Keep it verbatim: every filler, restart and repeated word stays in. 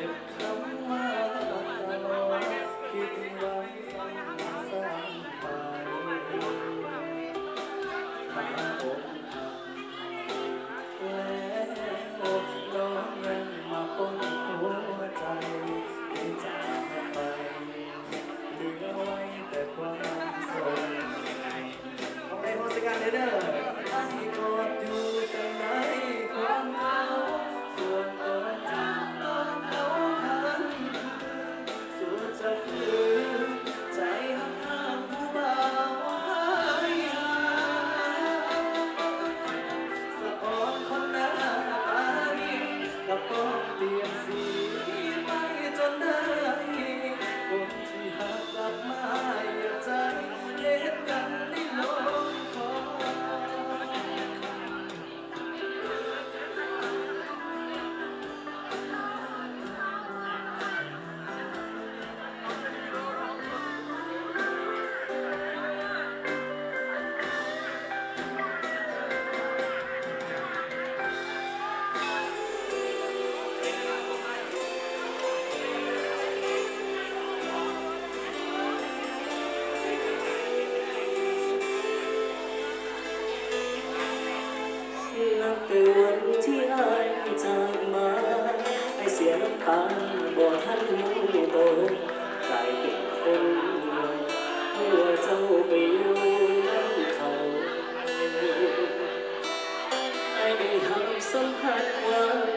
คำว่าตลอดคิดไว้ซ้ำซ้ำไปขาอกแล้วน้องยังมาปนหัวใจให้จากไปเหลือไว้แต่ความทรงเอาไปโพสต์กันเด้อให้กอดอยู่แต่ในความเหงาส่วนตัวจริงนอนเขาทั้งคืนสุดจะฝืนใจห้ามผู้บ่าวให้สะอ่อนคนหน้าตาดีกับต้องเปลี่ยนสีไปจนได้คนที่หักกลับมาอย่าใจเย็นกันได้ลงคอนับแต่วันที่อายจากมาให้เสียน้ำตาบ่ทันรู้โตกลายเป็นคนหัวเจ้าไปอยู่น้ำเขาไอ้ได้หักสัมผัสความ